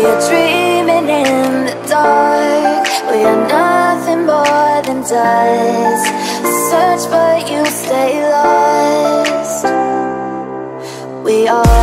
are dreaming in the dark. We are nothing more than dust. Search but you stay lost. We are